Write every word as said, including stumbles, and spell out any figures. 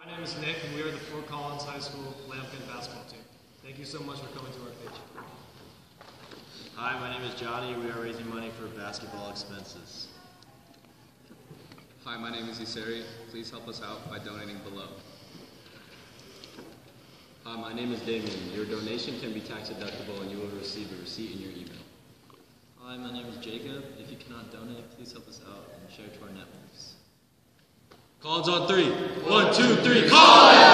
My name is Nick, and we are the Fort Collins High School Lambkin basketball team. Thank you so much for coming to our page. Hi, my name is Johnny. We are raising money for basketball expenses. Hi, my name is Iseri. Please help us out by donating below. Hi, my name is Damien. Your donation can be tax deductible and you will receive a receipt in your email. Hi, my name is Jacob. If you cannot donate, please help us out and share to our networks. Collins on three. One, two, three, Collins!